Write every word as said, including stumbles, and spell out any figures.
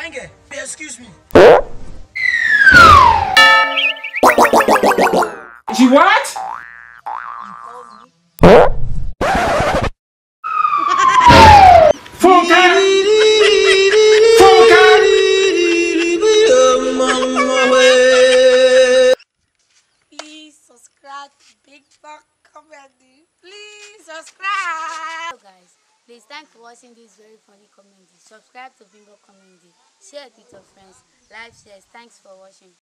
Fine girl, excuse me. She what? You called me? Foca! Foca! Please subscribe to Beambok Comedy. Please subscribe. Hello guys, please thanks for watching this very funny comedy. Subscribe to Beambok Comedy. Share it with your friends. Live shares. Thanks for watching.